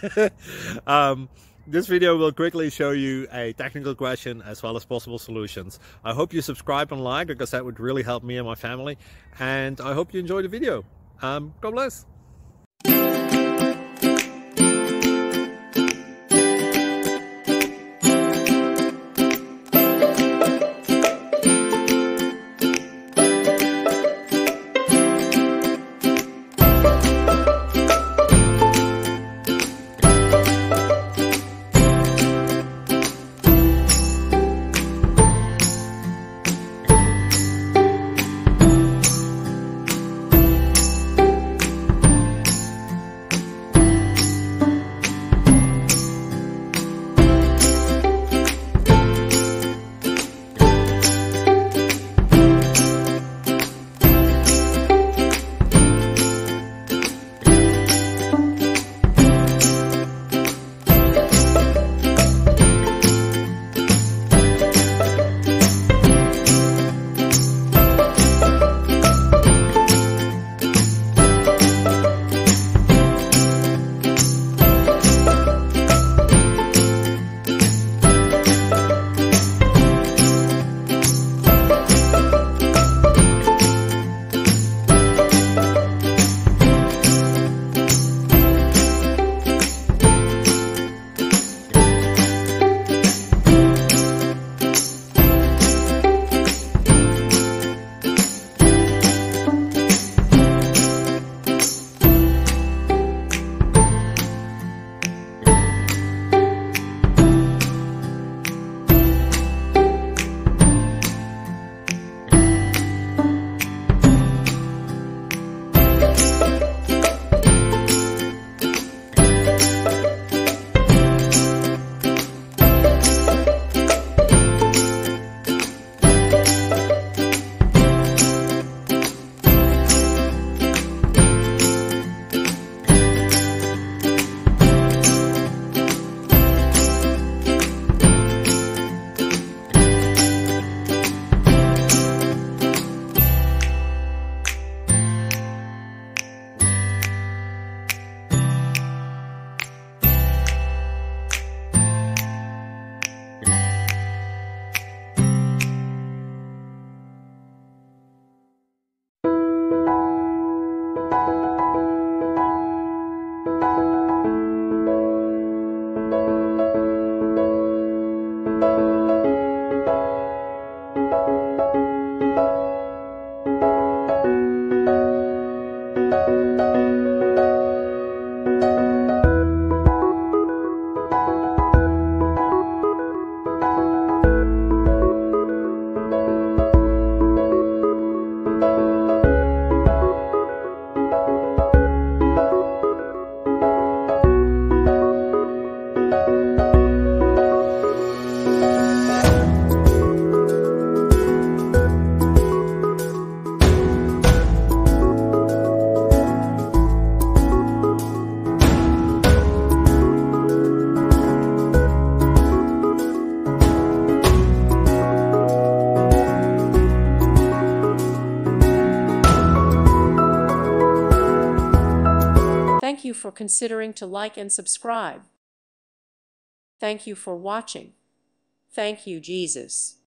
This video will quickly show you a technical question as well as possible solutions. I hope you subscribe and like, because that would really help me and my family. And I hope you enjoy the video. God bless. Thank you for considering to like and subscribe. Thank you for watching. Thank you, Jesus.